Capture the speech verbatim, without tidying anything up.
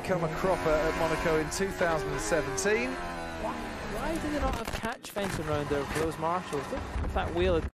become a cropper at Monaco in two thousand seventeen. Why did they not have catch fencing around there for those marshals? If that wheel had